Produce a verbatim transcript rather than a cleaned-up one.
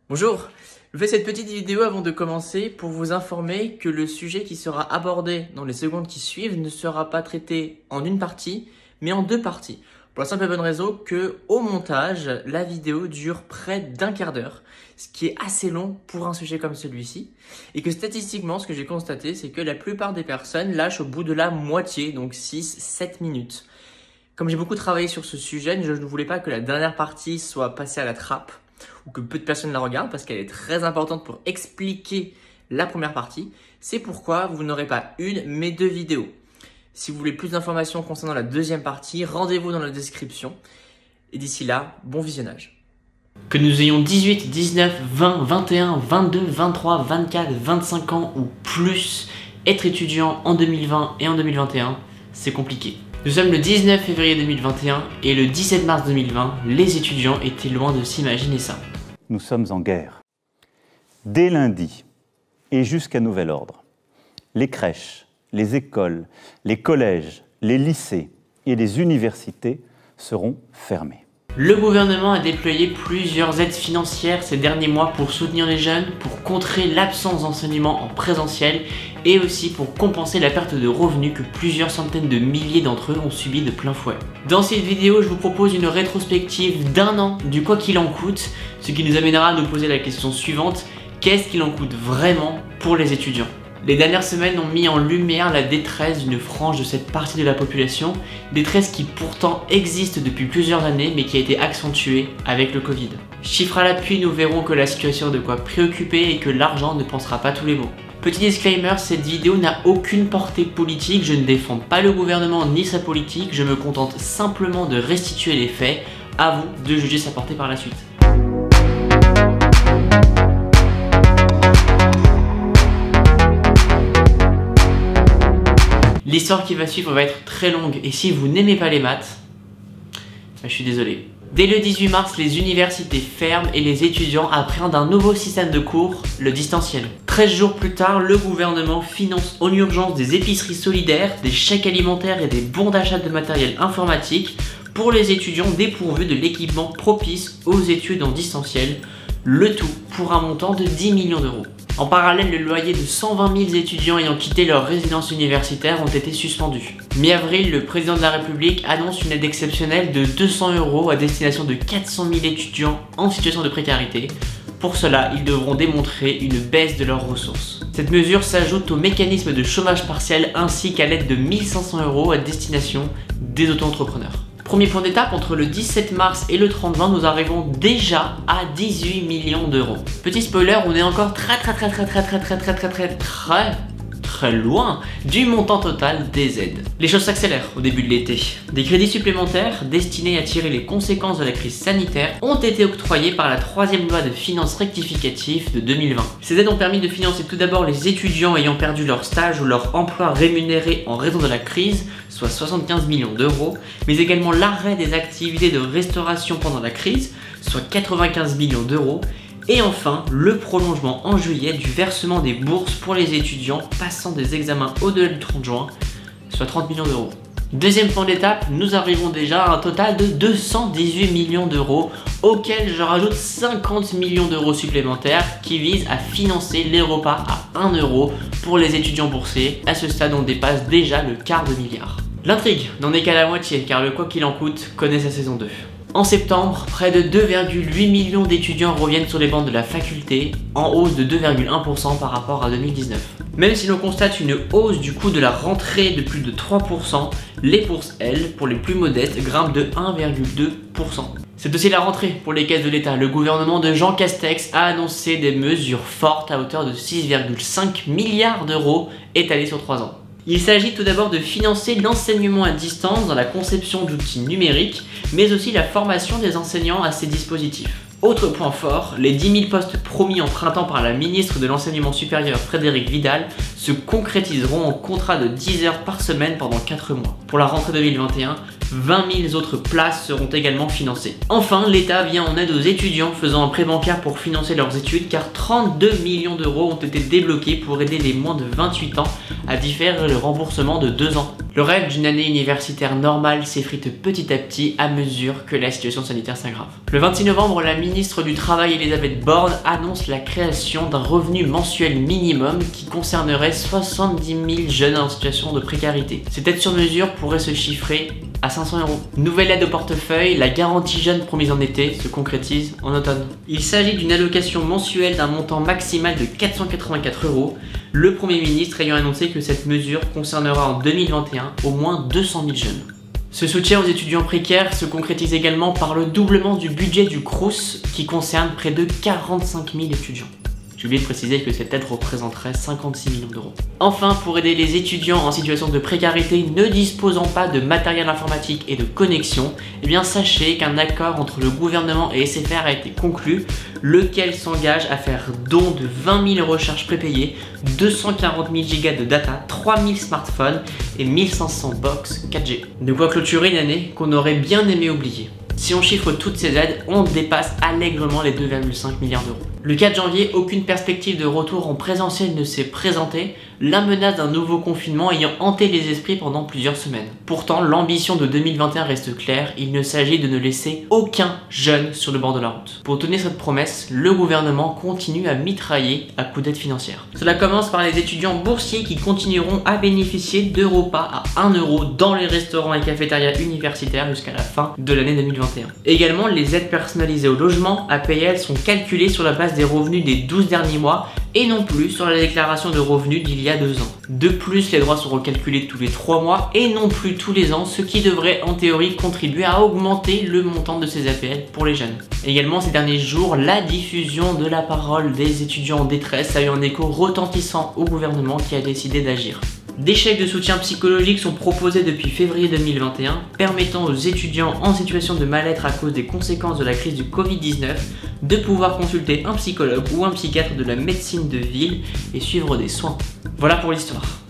Bonjour, je fais cette petite vidéo avant de commencer pour vous informer que le sujet qui sera abordé dans les secondes qui suivent ne sera pas traité en une partie, mais en deux parties. Pour la simple et bonne raison que, au montage, la vidéo dure près d'un quart d'heure, ce qui est assez long pour un sujet comme celui-ci, et que statistiquement, ce que j'ai constaté, c'est que la plupart des personnes lâchent au bout de la moitié, donc six à sept minutes. Comme j'ai beaucoup travaillé sur ce sujet, je ne voulais pas que la dernière partie soit passée à la trappe, ou que peu de personnes la regardent parce qu'elle est très importante pour expliquer la première partie. C'est pourquoi vous n'aurez pas une mais deux vidéos. Si vous voulez plus d'informations concernant la deuxième partie, rendez-vous dans la description. Et d'ici là, bon visionnage. Que nous ayons dix-huit, dix-neuf, vingt, vingt et un, vingt-deux, vingt-trois, vingt-quatre, vingt-cinq ans ou plus, être étudiant en deux mille vingt et en deux mille vingt et un, c'est compliqué. Nous sommes le dix-neuf février deux mille vingt et un et le dix-sept mars deux mille vingt, les étudiants étaient loin de s'imaginer ça. Nous sommes en guerre. Dès lundi et jusqu'à nouvel ordre, les crèches, les écoles, les collèges, les lycées et les universités seront fermés. Le gouvernement a déployé plusieurs aides financières ces derniers mois pour soutenir les jeunes, pour contrer l'absence d'enseignement en présentiel et aussi pour compenser la perte de revenus que plusieurs centaines de milliers d'entre eux ont subi de plein fouet. Dans cette vidéo, je vous propose une rétrospective d'un an du quoi qu'il en coûte, ce qui nous amènera à nous poser la question suivante: qu'est-ce qu'il en coûte vraiment pour les étudiants ? Les dernières semaines ont mis en lumière la détresse d'une frange de cette partie de la population, détresse qui pourtant existe depuis plusieurs années mais qui a été accentuée avec le Covid. Chiffres à l'appui, nous verrons que la situation a de quoi préoccuper et que l'argent ne pensera pas tous les mots. Petit disclaimer, cette vidéo n'a aucune portée politique, je ne défends pas le gouvernement ni sa politique, je me contente simplement de restituer les faits, à vous de juger sa portée par la suite. L'histoire qui va suivre va être très longue et si vous n'aimez pas les maths, bah, je suis désolé. Dès le dix-huit mars, les universités ferment et les étudiants appréhendent un nouveau système de cours, le distanciel. treize jours plus tard, le gouvernement finance en urgence des épiceries solidaires, des chèques alimentaires et des bons d'achat de matériel informatique pour les étudiants dépourvus de l'équipement propice aux études en distanciel, le tout pour un montant de dix millions d'euros. En parallèle, le loyer de cent vingt mille étudiants ayant quitté leur résidence universitaire ont été suspendus. Mi-avril, le président de la République annonce une aide exceptionnelle de deux cents euros à destination de quatre cent mille étudiants en situation de précarité. Pour cela, ils devront démontrer une baisse de leurs ressources. Cette mesure s'ajoute au mécanisme de chômage partiel ainsi qu'à l'aide de mille cinq cents euros à destination des auto-entrepreneurs. Premier point d'étape, entre le dix-sept mars et le trente juin, nous arrivons déjà à dix-huit millions d'euros. Petit spoiler, on est encore très très très très très très très très très très très très loin du montant total des aides. Les choses s'accélèrent au début de l'été. Des crédits supplémentaires destinés à tirer les conséquences de la crise sanitaire ont été octroyés par la troisième loi de finances rectificative de deux mille vingt. Ces aides ont permis de financer tout d'abord les étudiants ayant perdu leur stage ou leur emploi rémunéré en raison de la crise, soit soixante-quinze millions d'euros, mais également l'arrêt des activités de restauration pendant la crise, soit quatre-vingt-quinze millions d'euros, et enfin le prolongement en juillet du versement des bourses pour les étudiants passant des examens au-delà du trente juin, soit trente millions d'euros. Deuxième point d'étape, nous arrivons déjà à un total de deux cent dix-huit millions d'euros, auquel je rajoute cinquante millions d'euros supplémentaires qui visent à financer les repas à un euro pour les étudiants boursiers. À ce stade, on dépasse déjà le quart de milliard. L'intrigue n'en est qu'à la moitié car le quoi qu'il en coûte connaît sa saison deux. En septembre, près de deux virgule huit millions d'étudiants reviennent sur les bancs de la faculté, en hausse de deux virgule un pour cent par rapport à deux mille dix-neuf. Même si l'on constate une hausse du coût de la rentrée de plus de trois pour cent, les bourses, elles, pour les plus modestes, grimpent de un virgule deux pour cent. C'est aussi la rentrée pour les caisses de l'État. Le gouvernement de Jean Castex a annoncé des mesures fortes à hauteur de six virgule cinq milliards d'euros étalés sur trois ans. Il s'agit tout d'abord de financer l'enseignement à distance dans la conception d'outils numériques, mais aussi la formation des enseignants à ces dispositifs. Autre point fort, les dix mille postes promis en printemps par la ministre de l'Enseignement supérieur Frédérique Vidal se concrétiseront en contrat de dix heures par semaine pendant quatre mois. Pour la rentrée deux mille vingt et un, vingt mille autres places seront également financées. Enfin, l'État vient en aide aux étudiants faisant un prêt bancaire pour financer leurs études car trente-deux millions d'euros ont été débloqués pour aider les moins de vingt-huit ans à différer le remboursement de deux ans. Le rêve d'une année universitaire normale s'effrite petit à petit à mesure que la situation sanitaire s'aggrave. Le vingt-six novembre, la ministre du Travail Elisabeth Borne annonce la création d'un revenu mensuel minimum qui concernerait soixante-dix mille jeunes en situation de précarité. Cette aide sur mesure pourrait se chiffrer à cinq cents euros. Nouvelle aide au portefeuille, la garantie jeune promise en été se concrétise en automne. Il s'agit d'une allocation mensuelle d'un montant maximal de quatre cent quatre-vingt-quatre euros, le Premier ministre ayant annoncé que cette mesure concernera en deux mille vingt et un au moins deux cent mille jeunes. Ce soutien aux étudiants précaires se concrétise également par le doublement du budget du Crous qui concerne près de quarante-cinq mille étudiants. J'ai oublié de préciser que cette aide représenterait cinquante-six millions d'euros. Enfin, pour aider les étudiants en situation de précarité ne disposant pas de matériel informatique et de connexion, eh bien sachez qu'un accord entre le gouvernement et S F R a été conclu, lequel s'engage à faire don de vingt mille recharges prépayées, deux cent quarante mille gigas de data, trois mille smartphones et mille cinq cents box quatre G. De quoi clôturer une année qu'on aurait bien aimé oublier. Si on chiffre toutes ces aides, on dépasse allègrement les deux virgule cinq milliards d'euros. Le quatre janvier, aucune perspective de retour en présentiel ne s'est présentée, la menace d'un nouveau confinement ayant hanté les esprits pendant plusieurs semaines. Pourtant, l'ambition de deux mille vingt et un reste claire, il ne s'agit de ne laisser aucun jeune sur le bord de la route. Pour tenir cette promesse, le gouvernement continue à mitrailler à coups d'aide financière. Cela commence par les étudiants boursiers qui continueront à bénéficier de repas à un euro dans les restaurants et cafétérias universitaires jusqu'à la fin de l'année deux mille vingt et un. Également, les aides personnalisées au logement, A P L, sont calculées sur la base des revenus des douze derniers mois et non plus sur la déclaration de revenus d'il y a deux ans. De plus, les droits sont recalculés tous les trois mois et non plus tous les ans, ce qui devrait en théorie contribuer à augmenter le montant de ces A P L pour les jeunes. Également, ces derniers jours, la diffusion de la parole des étudiants en détresse a eu un écho retentissant au gouvernement qui a décidé d'agir. Des chèques de soutien psychologique sont proposés depuis février deux mille vingt et un, permettant aux étudiants en situation de mal-être à cause des conséquences de la crise du Covid dix-neuf de pouvoir consulter un psychologue ou un psychiatre de la médecine de ville et suivre des soins. Voilà pour l'histoire.